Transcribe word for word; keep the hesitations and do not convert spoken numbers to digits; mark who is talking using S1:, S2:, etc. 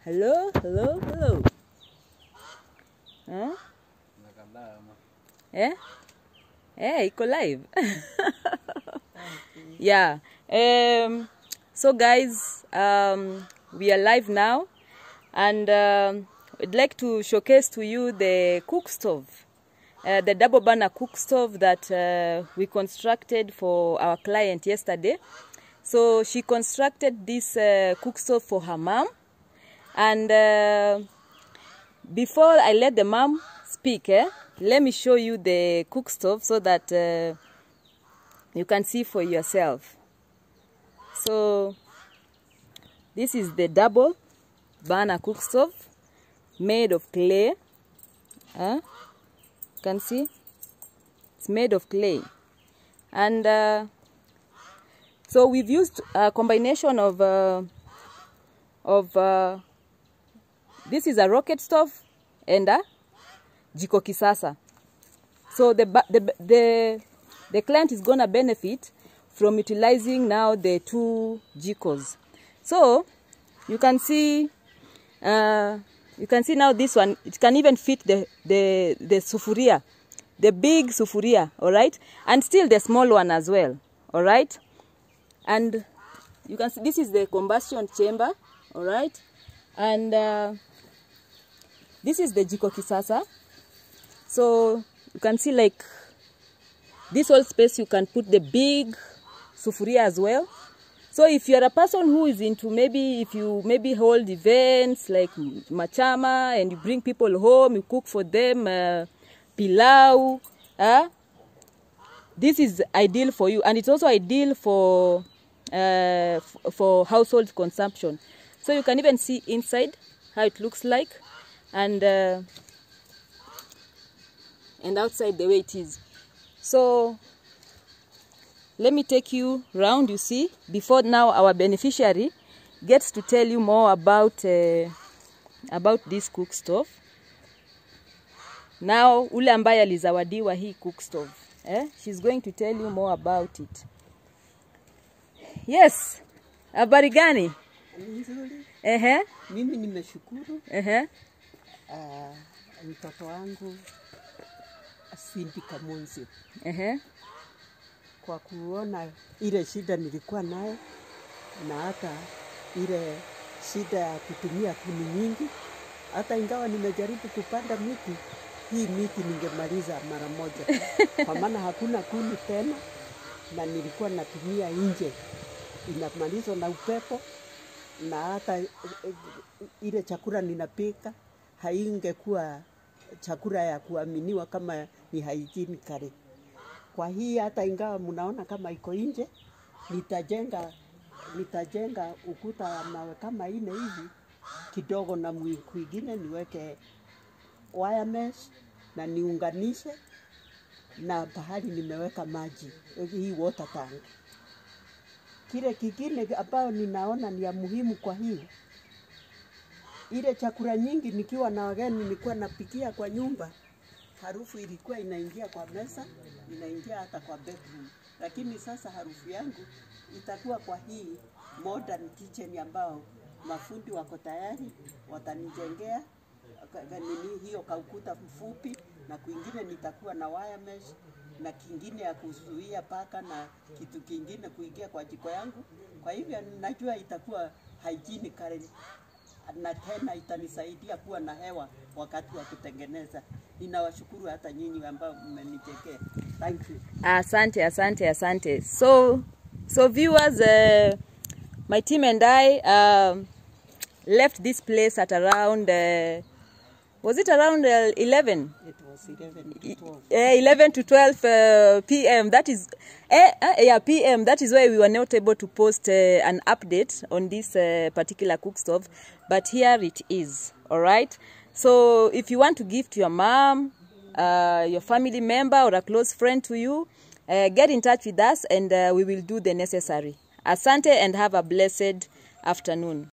S1: Hello, hello, hello. Huh? Eh? Eh, iko live. Yeah. Um, so guys, um, we are live now, and um, I'd like to showcase to you the cook stove, uh, the double burner cook stove that uh, we constructed for our client yesterday. So she constructed this uh, cook stove for her mom, and uh, before I let the mom speak, eh, let me show you the cook stove so that uh, you can see for yourself. So this is the double burner cook stove made of clay. Huh? You can see it's made of clay, and uh, so we've used a combination of uh, of uh, this is a rocket stove and a jiko kisasa. So the the the the client is gonna benefit from utilizing now the two jikos. So you can see, uh, you can see now this one. It can even fit the the the sufuria, the big sufuria. All right, and still the small one as well. All right, and you can see this is the combustion chamber. All right, and uh, this is the jiko kisasa. So you can see like this whole space you can put the big sufuria as well. So if you are a person who is into, maybe if you maybe hold events like machama and you bring people home, you cook for them uh, pilau, uh, this is ideal for you, and it's also ideal for uh, for household consumption. So you can even see inside how it looks like, and uh, and outside the way it is. So let me take you round, you see, before now our beneficiary gets to tell you more about uh, about this cook stove. Now ule ambaye alizawadiwa hii cook stove, eh? She's going to tell you more about it. Yes, habari gani?
S2: Nzuri.
S1: Ehe.
S2: Mimi nimeshukuru.
S1: Ehe.
S2: Uh, mtoto wangu Cindy Kamunzi.
S1: Ehe.
S2: Kwa kuona ile shida nilikuwa nayo, na hata ile shida ya kutumia kuni nyingi, hata ingawa nimejaribu kupanda miti, hii miti ningemaliza mara moja. Kwa maana hakuna kuni tena, na nilikuwa natumia nje, inamalizwa na upepo, na hata ile chakula ninapika haingekuwa chakula ya kuaminiwa kama ni hygienic. Kwa hii hata ingawa mnaona kama iko nje, nitajenga nitajenga ukuta wa mawe kama ine hivi kidogo, na mwingine niweke wire mesh na niunganishe na pahali nimeweka maji, hii water tank. Kile kingine ambao ninaona ni ya muhimu kwa hii, ile chakula nyingi nikiwa na wageni nilikuwa napikia kwa nyumba, harufu ilikuwa inaingia kwa meza, inaingia hata kwa bedroom. Lakini sasa harufu yangu itakuwa kwa hii modern kitchen ambao mafundi wako tayari watanijengea nini hiyo kaukuta mfupi, na kwingine nitakuwa na wire mesh na kingine ya kuzuia paka na kitu kingine kuingia kwa jiko yangu. Kwa hivyo najua itakuwa hygienic na tena itanisaidia kuwa na hewa wakati wa kutengeneza. Ninawashukuru hata nyinyi ambao mmenijengea. Thank you.
S1: Asante, asante, asante. So, so viewers, uh, my team and I um, left this place at around, uh, was it around uh, eleven?
S2: It was eleven to twelve.
S1: Uh, eleven to twelve uh, p m That is, uh, uh, yeah, p m That is why we were not able to post uh, an update on this uh, particular cook stove. But here it is, all right? So if you want to give to your mom, uh, your family member, or a close friend to you, uh, get in touch with us, and uh, we will do the necessary. Asante, and have a blessed afternoon.